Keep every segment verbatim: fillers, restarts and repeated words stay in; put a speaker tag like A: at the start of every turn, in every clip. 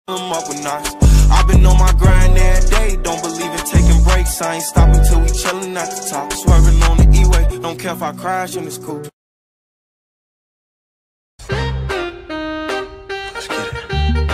A: I'm up with knots. I've been on my grind every day. Don't believe in taking breaks. I ain't stopping till we chillin' at the top. Swerving on the E-way. Don't care if I crash in this coupe. Let's get it.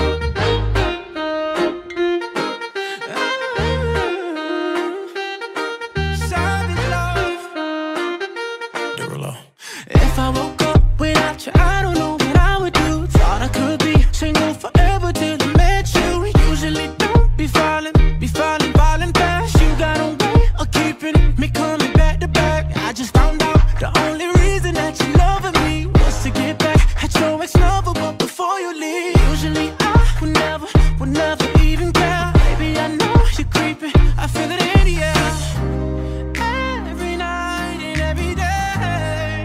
A: Savage love. Derulo.
B: If I woke up without you, I don't know what I would do. Thought I could be single forever till I met you. Usually don't be falling, be falling, falling fast. You got a way of keeping me coming back to back. I just found out the only reason that you loving me was to get back at your ex-lover, but before you leave, usually I would never, would never even care. Baby, I know you're creeping, I feel it in the air. Every night and every day,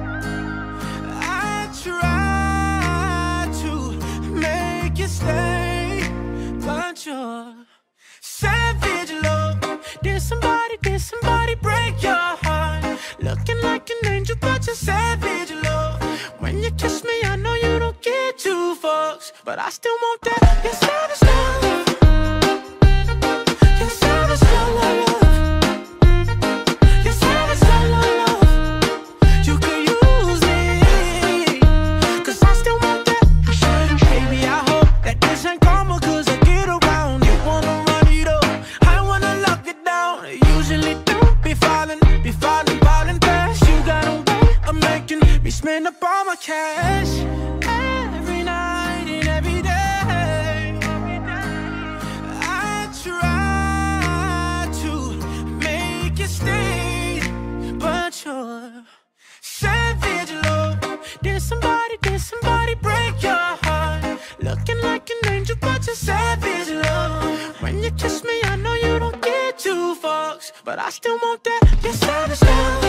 B: I try to make you stay, but you're savage love. Did somebody, did somebody break your heart? Looking like an angel, but you're savage love. When you kiss me, I know you don't get two fucks, but I still want that. You're savage love. You're savage love, love, love. You're savage love, love, love. You could use me, cause I still want that. Baby, I hope that this ain't karma, cause I get around. You wanna run it up, I wanna lock it down. Usually don't be falling, be falling, falling fast. You got a way of making me spend up all my cash. Every night and every day, I try to make you stay, but you're savage love. Did somebody, did somebody break your heart? Looking like an angel, but you're savage love. When you kiss me, I know you don't get two fucks, but I still want that. You're savage love.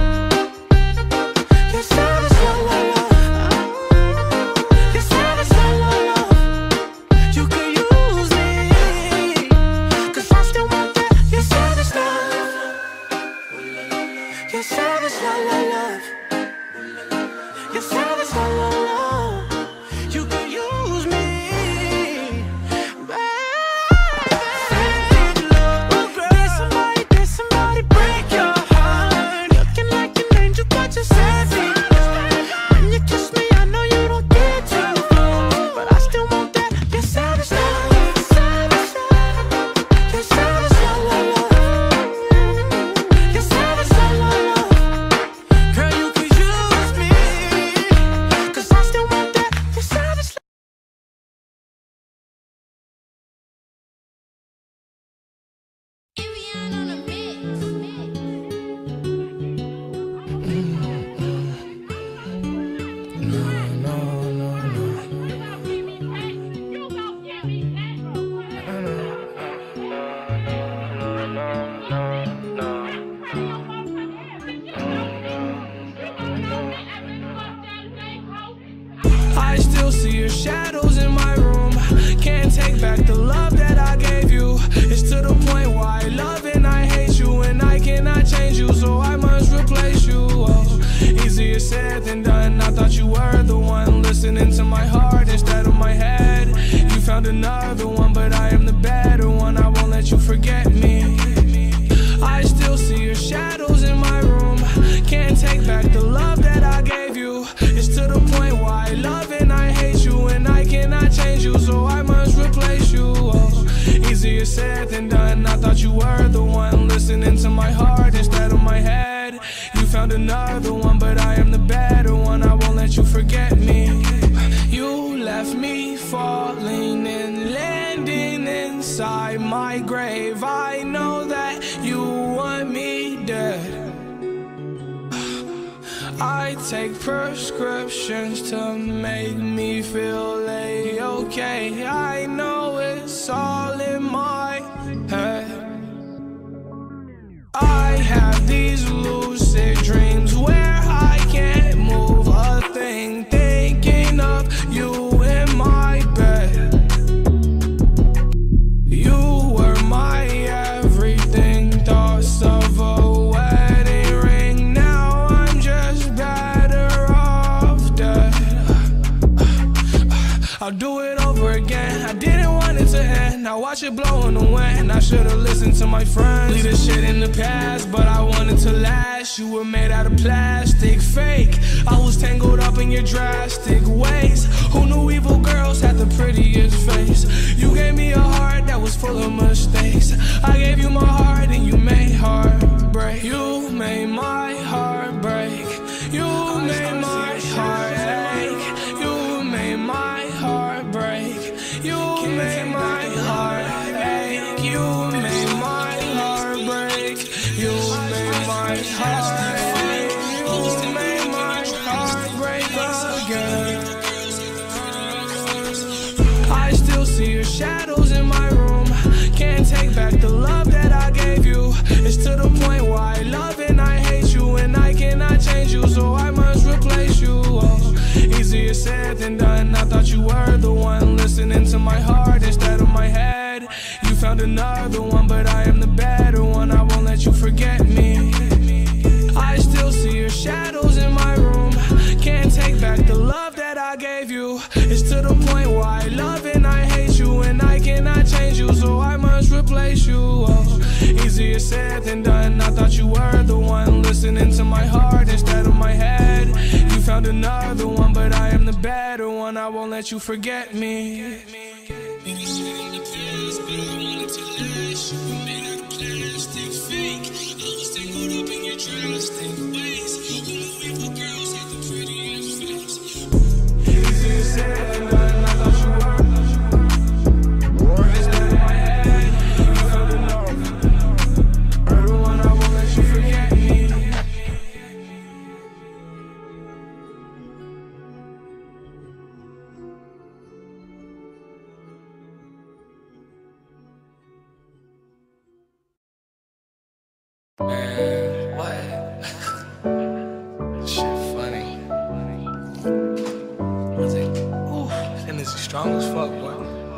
B: You're savage love, love, love. You're savage love, love, love. You could use me, cause I still want that. You're savage love. You're savage love, love, love. You're savage love, love, love. You could use me, baby. Savage love. Did somebody, did somebody break your heart? Looking like an angel, but you're savage. When you kiss me, I know you don't get too close, but I still want that. You're savage love. Savage love. You're savage love, love, love. You're savage love, love, love. Girl, you could use me, cause I still want that. You're savage love.
C: I still see your shadows in my room. Can't take back the love that I gave you. It's to the point where I love and I hate you, and I cannot change you, so I must replace you. Oh, easier said than done. I thought you were the one listening to my heart instead of my head. You found another one, but I am the better one. I won't let you forget me. I still see your shadows in my room. Can't take back the love that I gave you. It's to the point where I love and I hate you, and I cannot change you, so I must replace you. Oh, easier said than done. I thought you were the one listening to my heart instead of my head. You found another one, but I am the better one. I won't let you forget me. You left me falling and landing inside my grave. I know that you want me dead. I take prescriptions to make me feel A-okay. I know it's all in my head. I have these lucid dreams where I can't move a thing, thinking of you in my bed. You were my everything, thoughts of a wedding ring. Now I'm just better off dead. I'll do it over again. I didn't Now watch it blow in the wind. I should've listened to my friends. Leave this shit in the past, but I wanted to last. You were made out of plastic, fake. I was tangled up in your drastic ways. Who knew evil girls had the prettiest face? You gave me a heart that was full of mistakes. I gave you my heart and you made heartbreak. You made my heart break. You made my heart ache. You made my heart break. You made my heart ache. You made my heart break. You made my heart ache. You made my heart break again. I still see your shadows in my room. Can't take back the love that I gave you. It's to the point where I love and I hate you, and I cannot change you, so I must replace you. Oh, easier said than done. I thought you were the one listening to my heart instead of my head. You found another one, but I am the better one. I won't let you forget me. I still see your shadows in my room. Can't take back the love that I gave you. It's to the point where I love and I hate you, and I cannot change you, so I must replace you. Oh, easier said than done. I thought you were the one listening to my heart instead of my head. You found another one, but I am the better one. I won't let you forget me.
D: Man, what? Shit funny. I was like, ooh, that nigga strong as fuck, boy.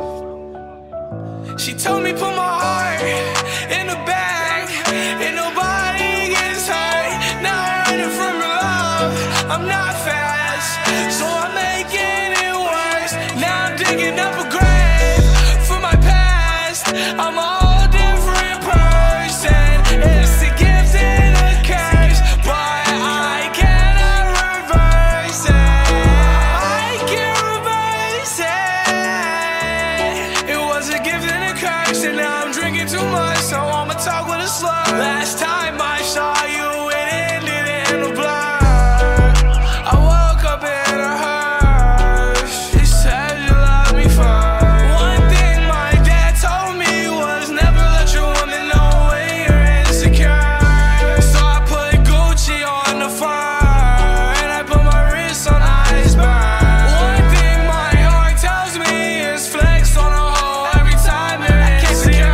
C: She told me put my heart in the bag, and nobody gets hurt. Now I'm running from your love. I'm not fast, so I'm making it worse. Now I'm digging up a grave for my past. I'm a whole different person. It's a gift and a curse, but I cannot reverse it. I can't reverse it. It was a gift and a curse, and now I'm drinking too much, so I'ma talk with a slur. Last time I saw you, it ended in a blur. I woke up in a hearse. You said you loved me first. One thing my dad told me was never let your woman know when you're insecure. So I put Gucci on the fur, and I put my wrist on iceberg. One thing my heart tells me is flex on a hoe every time you're insecure.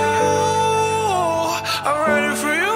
C: I'm running for you.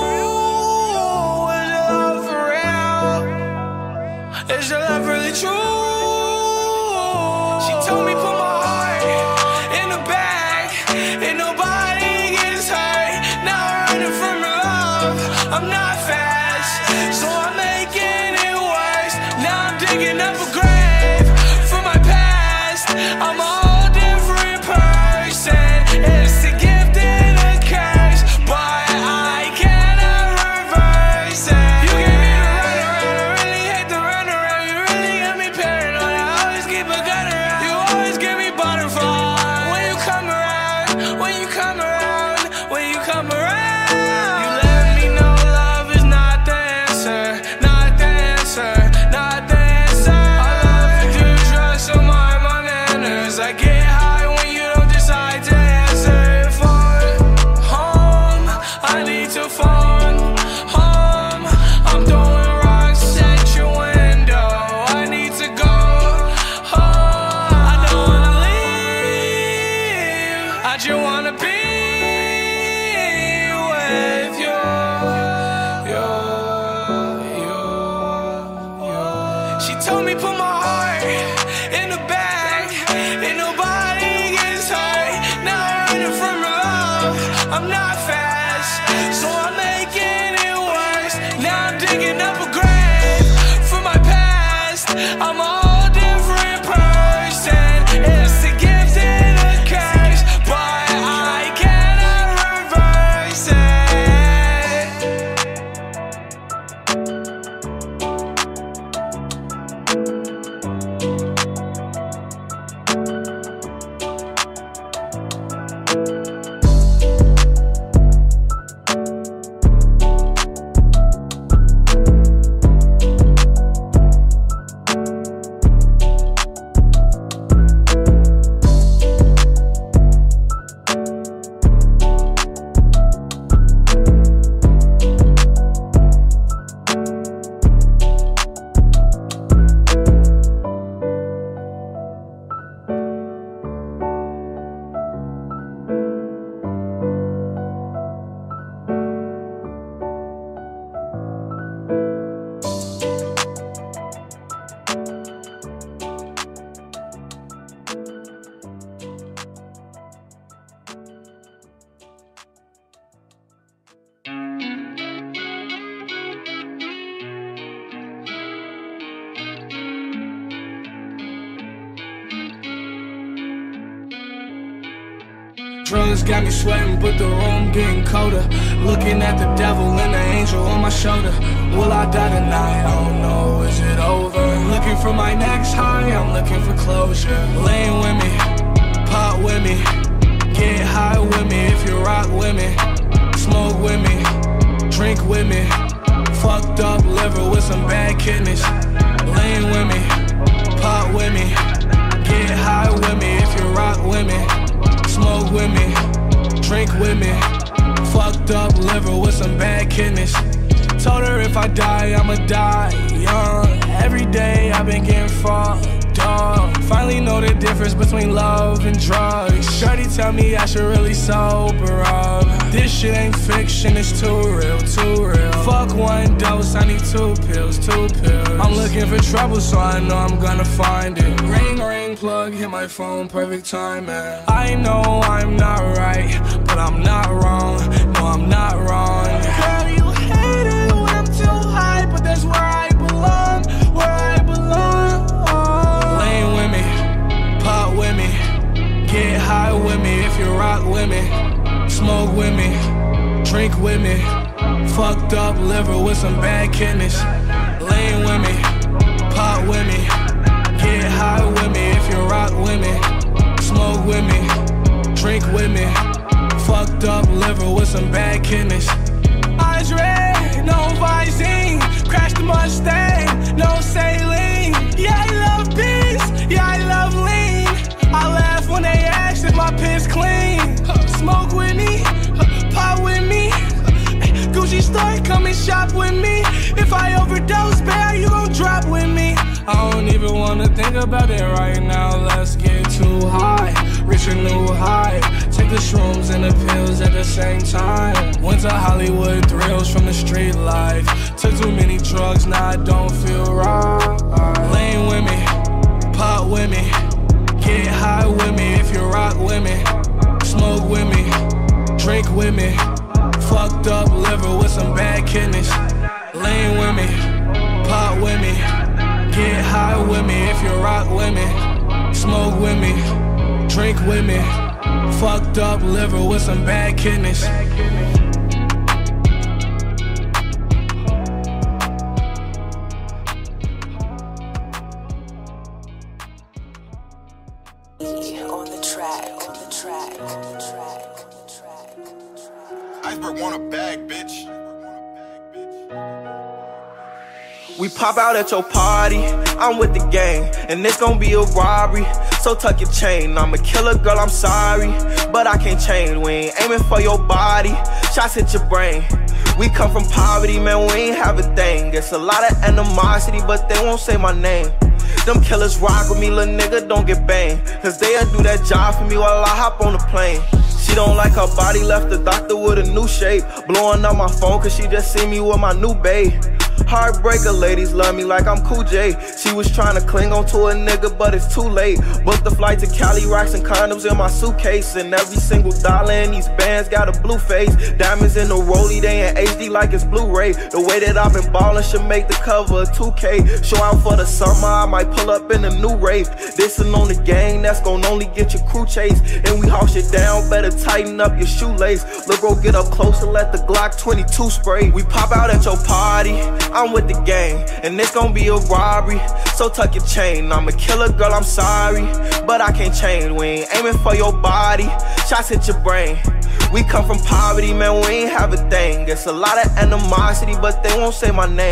C: Is your love for real? Is your love really true? She told me put my heart in the bag, and nobody gets hurt. Now I'm running from your love. I'm not fast, so I'm making it worse. Now I'm digging up a grave for my past. I'm a whole different person. It's a gift and a curse, but I cannot reverse it. You gave me the runaround, I really hate the runaround. You really got me paranoid, I always keep a gun around. You always give me butterflies when you come around, when you come around, when you come around. You let me know love is not the answer, not the answer, not the answer. I love you, trust on my manners. I get high when you don't decide to answer phone. Home, I need to phone. Home, I'm throwing rocks at your window. I need to go home. I don't wanna leave. I just wanna be with you. You, you, you. She told me put my heart in the bag, and nobody gets hurt. Now I'm running from your love. I'm not fast, so I'm making it worse. Now I'm digging up a grave for my past. I'm a whole different person. It's a gift and a curse, Drugs got me sweating, but the room getting colder. Looking at the devil and the angel on my shoulder. Will I die tonight? I don't know, is it over? Looking for my next high, I'm looking for closure. Laying with me, pop with me, get high with me if you rock with me. Smoke with me, drink with me. Fucked up liver with some bad kidneys. Laying with me, pop with me, get high with me if you rock with me. Smoke with me, drink with me. Fucked up liver with some bad kidneys. Told her if I die, I'ma die young. Every day I've been getting fucked up. Finally know the difference between love and drugs. Shorty tell me I should really sober up. This shit ain't fiction, it's too real, too real. Fuck one dose, I need two pills, two pills. I'm looking for trouble, so I know I'm gonna find it. Ring, ring, plug, hit my phone, perfect time, man. I know I'm not right, but I'm not wrong. No, I'm not wrong. Girl, you hate it when I'm too high, but that's where I belong, where I belong. Laying with me, pop with me, get high with me if you rock with me. Smoke with me, drink with me. Fucked up liver with some bad kidneys. Laying with me, pop with me, get high with me if you rock with me. Smoke with me, drink with me. Fucked up liver with some bad kidneys. Eyes red, no Visine. Crashed the Mustang, no saline. Yeah, I love beans, yeah, I love lean. I laugh when they ask if my piss clean. Smoke with me, pop with me. Gucci store, come and shop with me. If I overdose, babe, you gon' drop with me. I don't even wanna think about it right now. Let's get too high, reach a new high. Take the shrooms and the pills at the same time. Went to Hollywood thrills from the street life. Took too many drugs, now I don't feel right. Laying with me, pop with me, get high with me if you rock with me. Smoke with me, drink with me. Fucked up liver with some bad kidneys. Laying with me, pop with me, get high with me if you rock with me. Smoke with me, drink with me. Fucked up liver with some bad kidneys.
E: On the track, on the track, on the track, on the track.
A: Iceberg want a bag, bitch. We pop out at your party, I'm with the gang, and it's gon' be a robbery. So tuck your chain, I'm a killer, girl, I'm sorry, but I can't change. We ain't aiming for your body, shots hit your brain. We come from poverty, man, we ain't have a thing. It's a lot of animosity, but they won't say my name. Them killers rock with me, little nigga, don't get banged. Cause they'll do that job for me while I hop on the plane. She don't like her body, left the doctor with a new shape. Blowing up my phone cause she just see me with my new babe. Heartbreaker, ladies love me like I'm Cool J. She was trying to cling on to a nigga, but it's too late. Booked the flight to Cali, rocks and condoms in my suitcase. And every single dollar in these bands got a blue face. Diamonds in the rollie, they in H D like it's Blu-ray. The way that I've been ballin' should make the cover of two K. Show out for the summer, I might pull up in a new rave. Dissin' on the gang, that's gon' only get your crew chased. And we haul shit down, better tighten up your shoelace. Look, bro, get up close and let the Glock twenty-two spray. We pop out at your party, I'm with the gang, and it's gon' be a robbery. So tuck your chain, I'm a killer, girl, I'm sorry, but I can't change. We ain't aiming for your body, shots hit your brain. We come from poverty, man, we ain't have a thing. It's a lot of animosity, but they won't say my name.